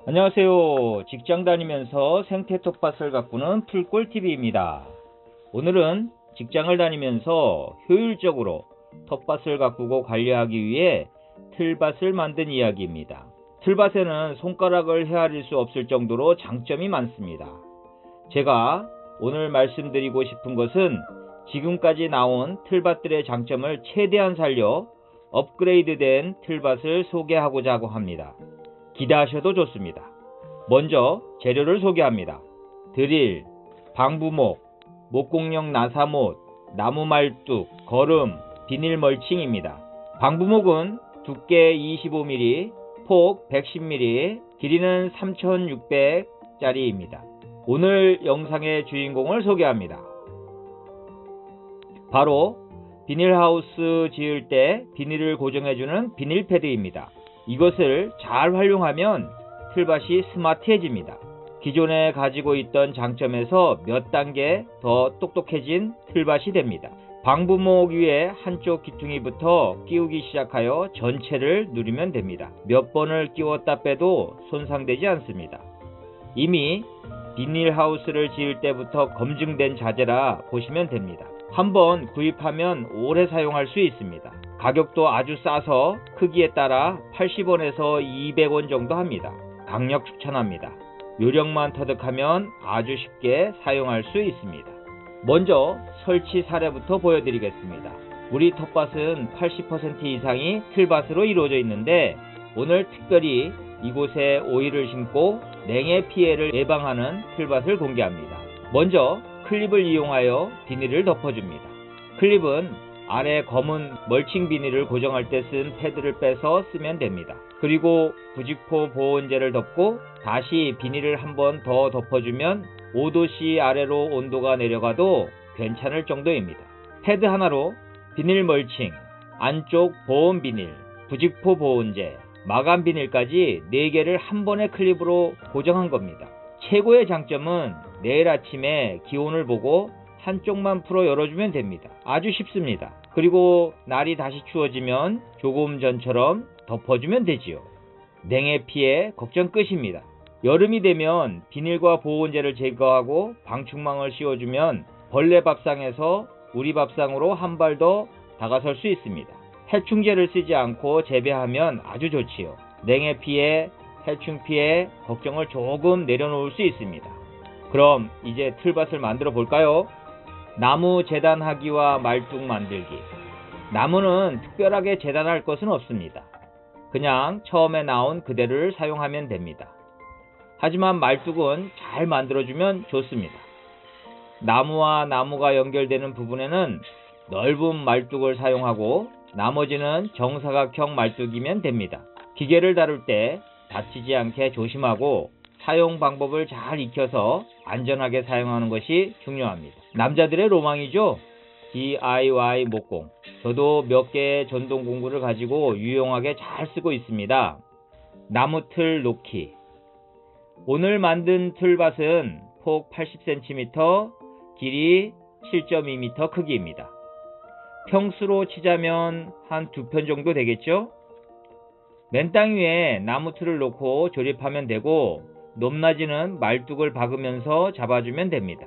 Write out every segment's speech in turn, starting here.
안녕하세요. 직장 다니면서 생태 텃밭을 가꾸는 풀꿀TV입니다. 오늘은 직장을 다니면서 효율적으로 텃밭을 가꾸고 관리하기 위해 틀밭을 만든 이야기입니다. 틀밭에는 손가락을 헤아릴 수 없을 정도로 장점이 많습니다. 제가 오늘 말씀드리고 싶은 것은 지금까지 나온 틀밭들의 장점을 최대한 살려 업그레이드된 틀밭을 소개하고자 합니다. 기대하셔도 좋습니다. 먼저 재료를 소개합니다. 드릴, 방부목, 목공용 나사못, 나무 말뚝, 거름, 비닐 멀칭입니다. 방부목은 두께 25mm, 폭 110mm, 길이는 3600짜리입니다. 오늘 영상의 주인공을 소개합니다. 바로 비닐하우스 지을 때 비닐을 고정해주는 비닐패드입니다. 이것을 잘 활용하면 틀밭이 스마트해집니다. 기존에 가지고 있던 장점에서 몇 단계 더 똑똑해진 틀밭이 됩니다. 방부목 위에 한쪽 기퉁이부터 끼우기 시작하여 전체를 누르면 됩니다. 몇 번을 끼웠다 빼도 손상되지 않습니다. 이미 비닐하우스를 지을 때부터 검증된 자재라 보시면 됩니다. 한번 구입하면 오래 사용할 수 있습니다. 가격도 아주 싸서 크기에 따라 80원에서 200원 정도 합니다. 강력 추천합니다. 요령만 터득하면 아주 쉽게 사용할 수 있습니다. 먼저 설치 사례부터 보여드리겠습니다. 우리 텃밭은 80% 이상이 틀밭으로 이루어져 있는데 오늘 특별히 이곳에 오이를 심고 냉해 피해를 예방하는 틀밭을 공개합니다. 먼저 클립을 이용하여 비닐을 덮어줍니다. 클립은 아래 검은 멀칭 비닐을 고정할 때 쓴 패드를 빼서 쓰면 됩니다. 그리고 부직포 보온재를 덮고 다시 비닐을 한 번 더 덮어주면 5도씨 아래로 온도가 내려가도 괜찮을 정도입니다. 패드 하나로 비닐 멀칭, 안쪽 보온 비닐, 부직포 보온재, 마감 비닐까지 4개를 한 번의 클립으로 고정한 겁니다. 최고의 장점은 내일 아침에 기온을 보고 한쪽만 풀어 열어주면 됩니다. 아주 쉽습니다. 그리고 날이 다시 추워지면 조금 전처럼 덮어주면 되지요. 냉해 피해 걱정 끝입니다. 여름이 되면 비닐과 보온재를 제거하고 방충망을 씌워주면 벌레 밥상에서 우리 밥상으로 한 발 더 다가설 수 있습니다. 해충제를 쓰지 않고 재배하면 아주 좋지요. 냉해 피해, 해충 피해 걱정을 조금 내려놓을 수 있습니다. 그럼 이제 틀밭을 만들어 볼까요? 나무 재단하기와 말뚝 만들기. 나무는 특별하게 재단할 것은 없습니다. 그냥 처음에 나온 그대로를 사용하면 됩니다. 하지만 말뚝은 잘 만들어주면 좋습니다. 나무와 나무가 연결되는 부분에는 넓은 말뚝을 사용하고 나머지는 정사각형 말뚝이면 됩니다. 기계를 다룰 때 다치지 않게 조심하고 사용 방법을 잘 익혀서 안전하게 사용하는 것이 중요합니다. 남자들의 로망이죠. DIY 목공. 저도 몇 개의 전동 공구를 가지고 유용하게 잘 쓰고 있습니다. 나무 틀 놓기. 오늘 만든 틀밭은 폭 80cm, 길이 7.2m 크기입니다. 평수로 치자면 한 2편 정도 되겠죠? 맨땅 위에 나무 틀을 놓고 조립하면 되고 높낮이는 말뚝을 박으면서 잡아주면 됩니다.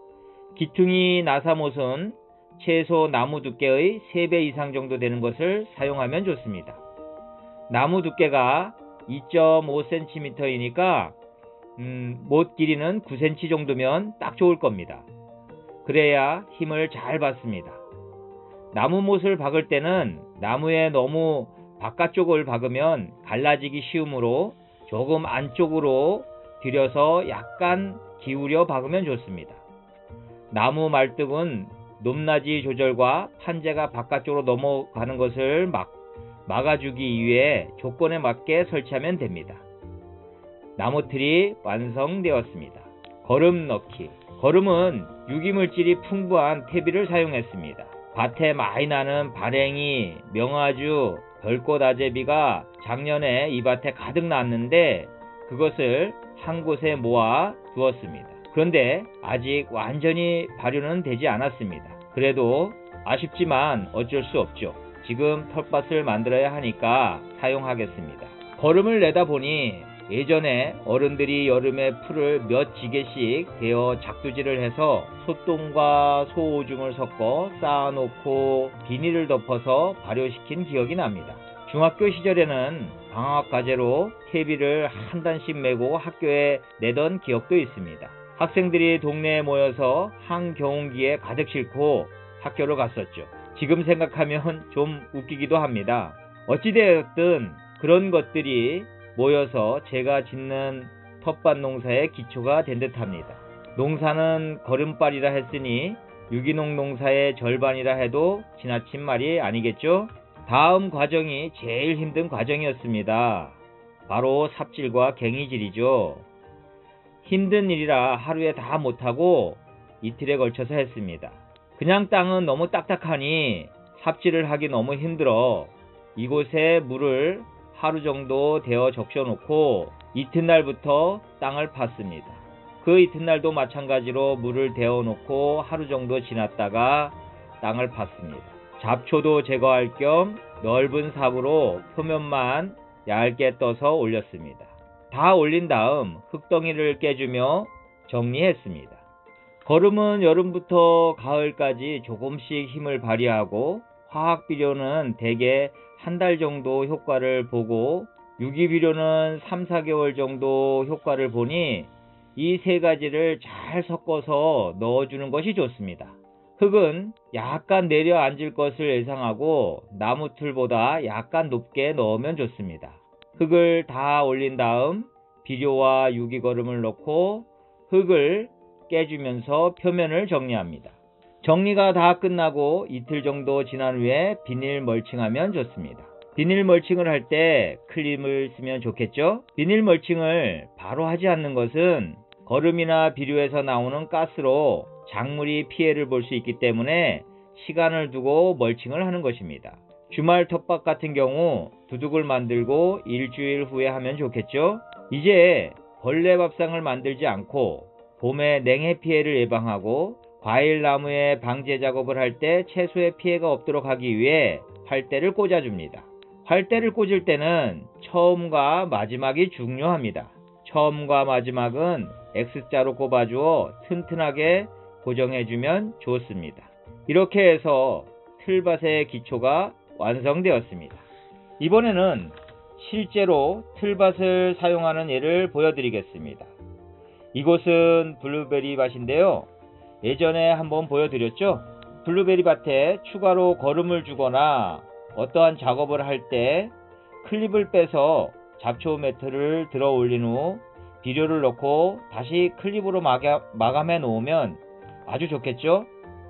기퉁이 나사못은 최소 나무 두께의 3배 이상 정도 되는 것을 사용하면 좋습니다. 나무 두께가 2.5cm이니까 못 길이는 9cm 정도면 딱 좋을 겁니다. 그래야 힘을 잘 받습니다. 나무 못을 박을 때는 나무에 너무 바깥쪽을 박으면 갈라지기 쉬우므로 조금 안쪽으로 들여서 약간 기울여 박으면 좋습니다. 나무 말뚝은 높낮이 조절과 판재가 바깥쪽으로 넘어가는 것을 막아주기 위해 조건에 맞게 설치하면 됩니다. 나무틀이 완성되었습니다. 거름 넣기. 거름은 유기물질이 풍부한 퇴비를 사용했습니다. 밭에 많이 나는 발행이, 명아주, 별꽃아제비가 작년에 이 밭에 가득 났는데 그것을 한 곳에 모아 두었습니다. 그런데 아직 완전히 발효는 되지 않았습니다. 그래도 아쉽지만 어쩔 수 없죠. 지금 텃밭을 만들어야 하니까 사용하겠습니다. 거름을 내다 보니 예전에 어른들이 여름에 풀을 몇 지게씩 베어 작두질을 해서 소똥과 소오줌을 섞어 쌓아놓고 비닐을 덮어서 발효시킨 기억이 납니다. 중학교 시절에는 방학 과제로 퇴비를 한 단씩 메고 학교에 내던 기억도 있습니다. 학생들이 동네에 모여서 한겨운기에 가득 싣고 학교로 갔었죠. 지금 생각하면 좀 웃기기도 합니다. 어찌되었든 그런 것들이 모여서 제가 짓는 텃밭 농사의 기초가 된 듯합니다. 농사는 걸음발이라 했으니 유기농 농사의 절반이라 해도 지나친 말이 아니겠죠? 다음 과정이 제일 힘든 과정이었습니다. 바로 삽질과 갱이질이죠. 힘든 일이라 하루에 다 못하고 이틀에 걸쳐서 했습니다. 그냥 땅은 너무 딱딱하니 삽질을 하기 너무 힘들어 이곳에 물을 하루 정도 데워 적셔놓고 이튿날부터 땅을 팠습니다. 그 이튿날도 마찬가지로 물을 데워놓고 하루 정도 지났다가 땅을 팠습니다. 잡초도 제거할 겸 넓은 삽으로 표면만 얇게 떠서 올렸습니다. 다 올린 다음 흙덩이를 깨주며 정리했습니다. 거름은 여름부터 가을까지 조금씩 힘을 발휘하고 화학비료는 대개 한 달 정도 효과를 보고 유기비료는 3-4개월 정도 효과를 보니 이 세 가지를 잘 섞어서 넣어주는 것이 좋습니다. 흙은 약간 내려앉을 것을 예상하고 나무틀보다 약간 높게 넣으면 좋습니다. 흙을 다 올린 다음 비료와 유기거름을 넣고 흙을 깨주면서 표면을 정리합니다. 정리가 다 끝나고 이틀 정도 지난 후에 비닐 멀칭하면 좋습니다. 비닐 멀칭을 할 때 클립을 쓰면 좋겠죠? 비닐 멀칭을 바로 하지 않는 것은 거름이나 비료에서 나오는 가스로 작물이 피해를 볼 수 있기 때문에 시간을 두고 멀칭을 하는 것입니다. 주말 텃밭 같은 경우 두둑을 만들고 일주일 후에 하면 좋겠죠? 이제 벌레 밥상을 만들지 않고 봄에 냉해 피해를 예방하고 과일나무에 방제 작업을 할 때 채소에 피해가 없도록 하기 위해 활대를 꽂아줍니다. 활대를 꽂을 때는 처음과 마지막이 중요합니다. 처음과 마지막은 X자로 꼽아주어 튼튼하게 고정해주면 좋습니다. 이렇게 해서 틀밭의 기초가 완성되었습니다. 이번에는 실제로 틀밭을 사용하는 예를 보여드리겠습니다. 이곳은 블루베리 밭인데요. 예전에 한번 보여드렸죠? 블루베리 밭에 추가로 거름을 주거나 어떠한 작업을 할 때 클립을 빼서 잡초 매트를 들어 올린 후 비료를 넣고 다시 클립으로 마감해 놓으면 아주 좋겠죠?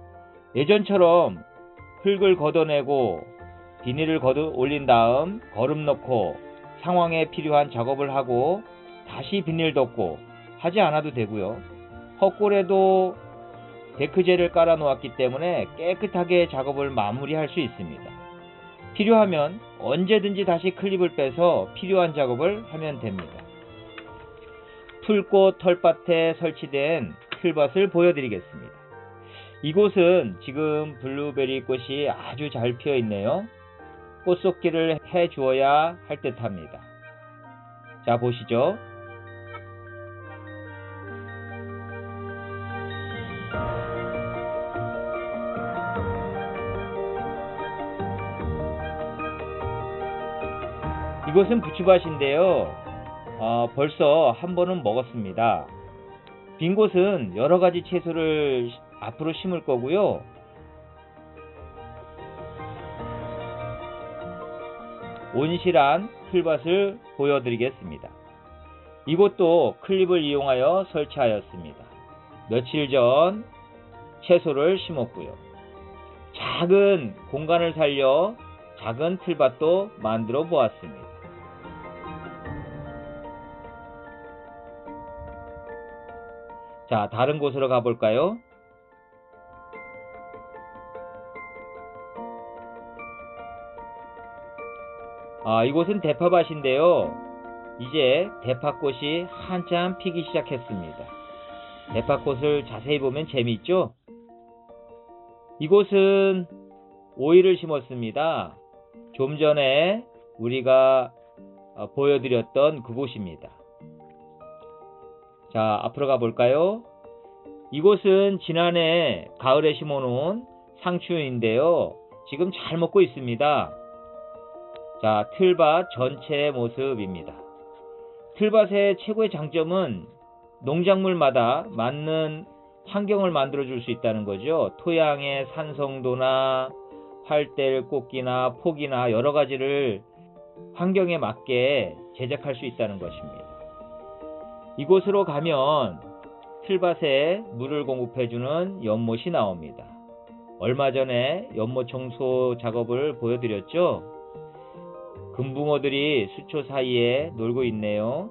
예전처럼 흙을 걷어내고 비닐을 올린 다음 거름 넣고 상황에 필요한 작업을 하고 다시 비닐 덮고 하지 않아도 되고요. 헛골에도 데크젤을 깔아 놓았기 때문에 깨끗하게 작업을 마무리할 수 있습니다. 필요하면 언제든지 다시 클립을 빼서 필요한 작업을 하면 됩니다. 풀꽃 털밭에 설치된 틀밭을 보여드리겠습니다. 이곳은 지금 블루베리 꽃이 아주 잘 피어 있네요. 꽃속기를 해 주어야 할 듯 합니다. 자, 보시죠. 이것은 부추밭인데요. 벌써 한 번은 먹었습니다. 빈 곳은 여러가지 채소를 앞으로 심을 거고요. 온실한 풀밭을 보여드리겠습니다. 이곳도 클립을 이용하여 설치하였습니다. 며칠 전 채소를 심었고요. 작은 공간을 살려 작은 틀밭도 만들어 보았습니다. 자, 다른 곳으로 가볼까요? 이곳은 대파밭인데요. 이제 대파꽃이 한참 피기 시작했습니다. 대파꽃을 자세히 보면 재미있죠? 이곳은 오이를 심었습니다. 좀 전에 우리가 보여드렸던 그곳입니다. 자, 앞으로 가볼까요? 이곳은 지난해 가을에 심어놓은 상추인데요. 지금 잘 먹고 있습니다. 자, 틀밭 전체의 모습입니다. 틀밭의 최고의 장점은 농작물마다 맞는 환경을 만들어줄 수 있다는 거죠. 토양의 산성도나 활대를 꽂기나 폭이나 여러 가지를 환경에 맞게 제작할 수 있다는 것입니다. 이곳으로 가면 틀밭에 물을 공급해주는 연못이 나옵니다. 얼마 전에 연못 청소 작업을 보여드렸죠. 금붕어들이 수초 사이에 놀고 있네요.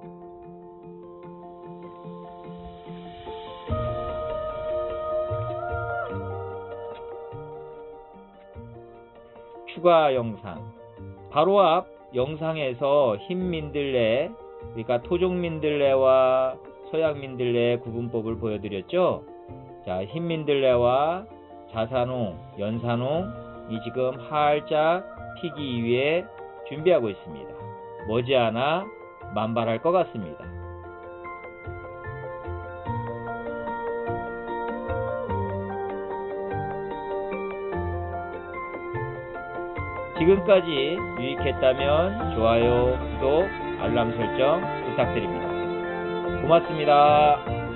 추가 영상. 바로 앞 영상에서 흰 민들레, 그러니까 토종 민들레와 서양 민들레 구분법을 보여드렸죠. 자, 흰 민들레와 자산홍, 연산홍이 지금 활짝 피기 위해 준비하고 있습니다. 머지않아 만발할 것 같습니다. 지금까지 유익했다면 좋아요, 구독, 알람 설정 부탁드립니다. 고맙습니다.